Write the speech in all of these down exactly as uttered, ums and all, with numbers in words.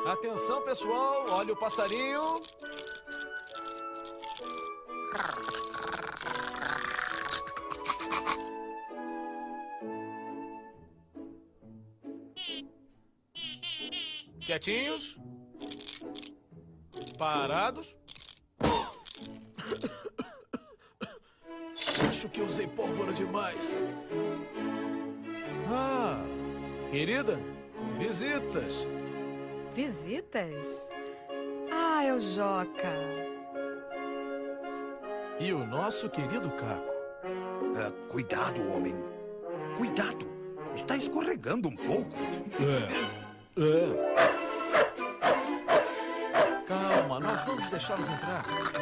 Atenção, pessoal, olha o passarinho. Quietinhos. Parados. Acho que usei pólvora demais. Ah, querida, visitas. Visitas? Ah, é o Joca. E o nosso querido Caco. Ah, cuidado, homem. Cuidado. Está escorregando um pouco. É. É. Calma, nós vamos deixá-los entrar.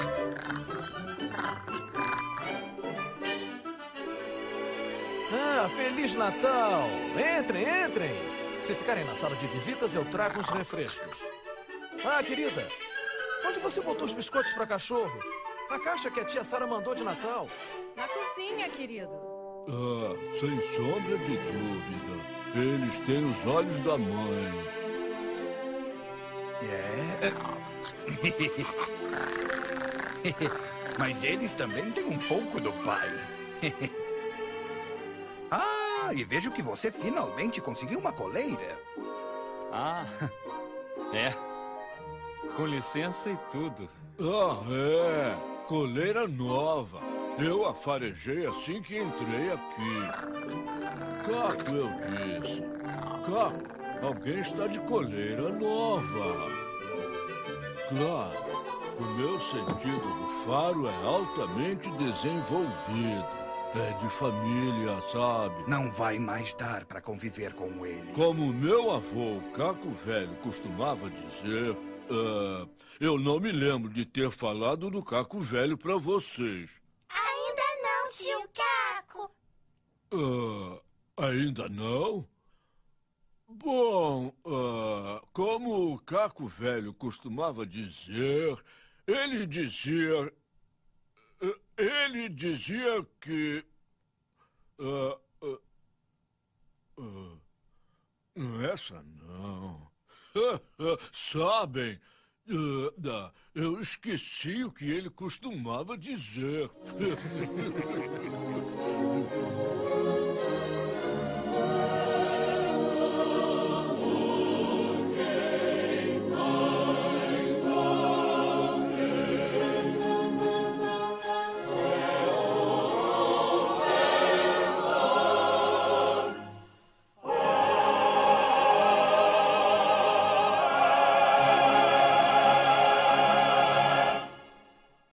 Ah, Feliz Natal! Entrem, entrem! Se ficarem na sala de visitas, eu trago os refrescos. Ah, querida, onde você botou os biscoitos para cachorro? A caixa que a tia Sara mandou de Natal. Na cozinha, querido. Ah, sem sombra de dúvida. Eles têm os olhos da mãe. É. Mas eles também têm um pouco do pai. Ah, e vejo que você finalmente conseguiu uma coleira. Ah, é. Com licença e tudo. Ah, é. Coleira nova. Eu a farejei assim que entrei aqui. Caco, eu disse. Caco, alguém está de coleira nova. Claro, o meu sentido do faro é altamente desenvolvido. É de família, sabe? Não vai mais dar para conviver com ele. Como meu avô, Caco Velho, costumava dizer... Uh, eu não me lembro de ter falado do Caco Velho para vocês. Ainda não, tio Caco. Uh, ainda não? Bom, uh, como o Caco Velho costumava dizer, ele dizia... Uh, ele dizia que... Uh, uh, uh, não é essa não. Sabem, uh, uh, eu esqueci o que ele costumava dizer.